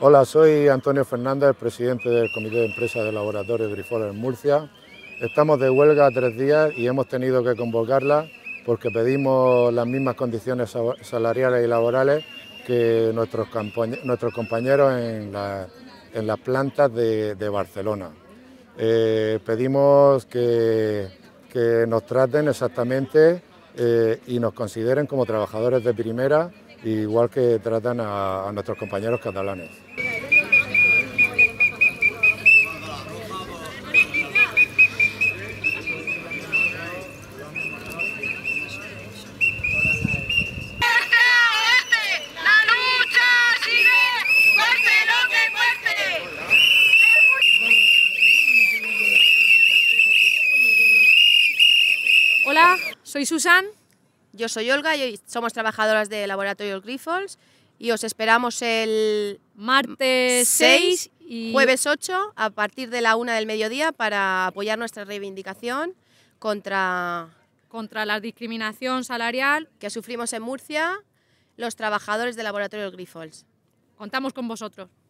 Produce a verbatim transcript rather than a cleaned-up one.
Hola, soy Antonio Fernández, presidente del Comité de Empresa del Laboratorio Grifols en Murcia. Estamos de huelga tres días y hemos tenido que convocarla porque pedimos las mismas condiciones salariales y laborales que nuestros, nuestros compañeros en, la, en las plantas de, de Barcelona. Eh, pedimos que, que nos traten exactamente eh, y nos consideren como trabajadores de primera, igual que tratan a, a nuestros compañeros catalanes. Hola, soy Susan. Yo soy Olga y somos trabajadoras de Laboratorio Grifols y os esperamos el martes seis y jueves ocho a partir de la una del mediodía para apoyar nuestra reivindicación contra, contra la discriminación salarial que sufrimos en Murcia los trabajadores de Laboratorio Grifols. Contamos con vosotros.